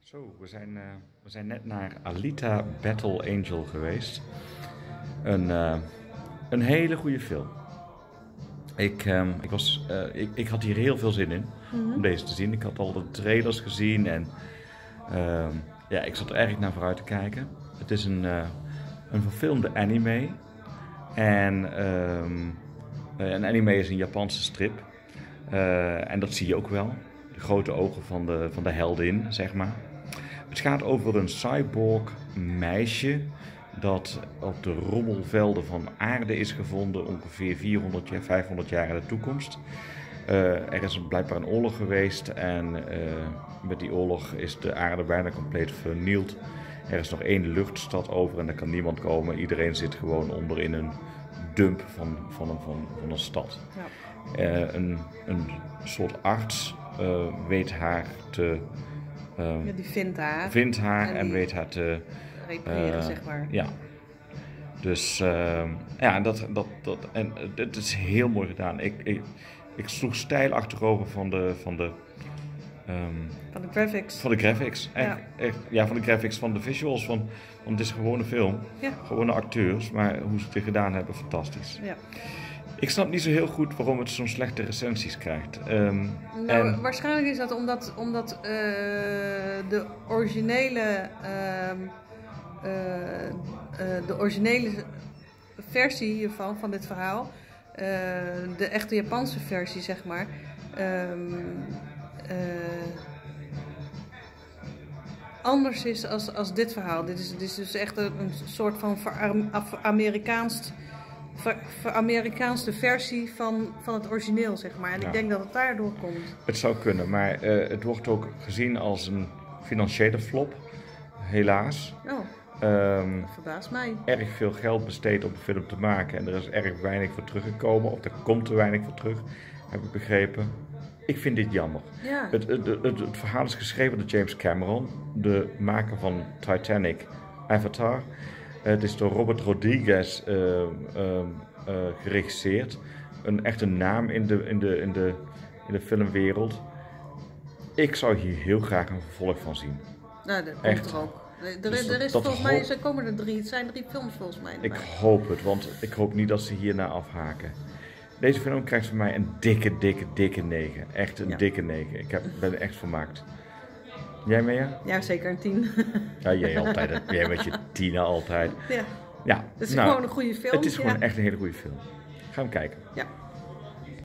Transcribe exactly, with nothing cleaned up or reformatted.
Zo, we zijn, uh, we zijn net naar Alita Battle Angel geweest. Een, uh, een hele goede film. Ik, um, ik, was, uh, ik, ik had hier heel veel zin in mm-hmm. om deze te zien. Ik had al de trailers gezien en uh, ja, ik zat er eigenlijk naar vooruit te kijken. Het is een, uh, een verfilmde anime. En um, een anime is een Japanse strip. Uh, en dat zie je ook wel. De grote ogen van de, van de heldin, zeg maar. Het gaat over een cyborg meisje dat op de rommelvelden van aarde is gevonden, ongeveer vierhonderd, vijfhonderd jaar in de toekomst. Uh, er is blijkbaar een oorlog geweest en uh, met die oorlog is de aarde bijna compleet vernield. Er is nog één luchtstad over en daar kan niemand komen. Iedereen zit gewoon onder in een dump van, van, een, van, van een stad. Ja. Uh, een, een soort arts uh, weet haar te... Uh, ja, die vindt haar. Vindt haar en, en weet haar te... repareren, uh, zeg maar. Ja. Dus, uh, ja, dat, dat, dat, en het is heel mooi gedaan. Ik, ik, ik sloeg steil achterover van de... Van de, um, van de graphics. Van de graphics. Echt, ja. Echt, ja, van de graphics, van de visuals. Van, want het is gewoon een film. Ja. Gewone acteurs, maar hoe ze het gedaan hebben, fantastisch. Ja. Ik snap niet zo heel goed waarom het zo'n slechte recensies krijgt. Um, nou, en... Waarschijnlijk is dat omdat, omdat uh, de originele, uh, uh, uh, de originele versie hiervan, van dit verhaal, uh, de echte Japanse versie, zeg maar, um, uh, anders is als, als dit verhaal. Dit is, dit is dus echt een, een soort van Amerikaans... Amerikaanse versie van, van het origineel, zeg maar. En ja. Ik denk dat het daardoor komt. Het zou kunnen, maar uh, het wordt ook gezien als een financiële flop. Helaas. Oh, um, dat verbaast mij. Erg veel geld besteed om een film te maken en er is erg weinig voor teruggekomen. Of er komt te weinig voor terug, heb ik begrepen. Ik vind dit jammer. Ja. Het, het, het, het, het verhaal is geschreven door James Cameron, de maker van Titanic, Avatar. Het is door Robert Rodriguez uh, uh, uh, geregisseerd. Een echte naam in de, in, de, in, de, in de filmwereld. Ik zou hier heel graag een vervolg van zien. Nou, dat komt er ook. Er, dus er is dat, volgens mij, er komen er drie. Het zijn drie films volgens mij. Ik hoop het, want ik hoop niet dat ze hierna afhaken. Deze film krijgt van mij een dikke, dikke, dikke negen. Echt een ja. dikke negen. Ik heb, ben er echt vermaakt. Jij Mea? Ja, zeker een tien. Ja, jij altijd. Jij met je tienen altijd. Ja. Ja. Het is nou, gewoon een goede film. Het is gewoon ja. echt een hele goede film. Ga hem kijken. Ja.